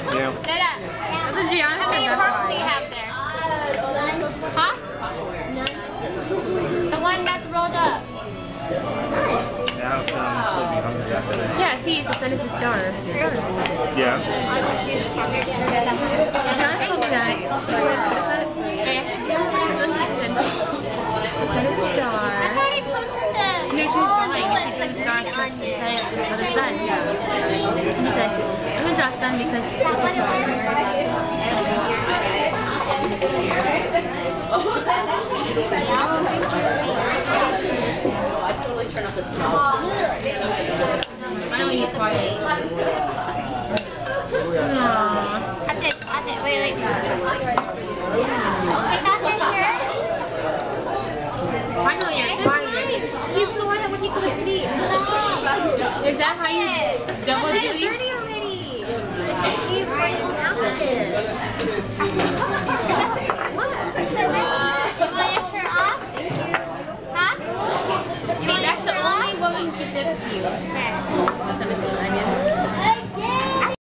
Yeah. That's what Gianna How many said, parts do you have there? Huh? The one that's rolled up. Yeah, I'll still be hungry after this. Yeah, see, the sun is the star. Yeah. Gianna told me that. The sun is a star. I thought he posted them. No, she was drawing. If she drew the star for the sun. And she said, I'm going to draw sun because it's a star. Turn off the smell. Why don't we use quiet? That's it. Wait. Take that picture. Finally, you're quiet. He's the one that when he goes to sleep. Is that how you double It's delete? dirty already. He right on half of this. What? You want your shirt off? Huh? See, that's the only woman who could tip you. Okay. That's what it is.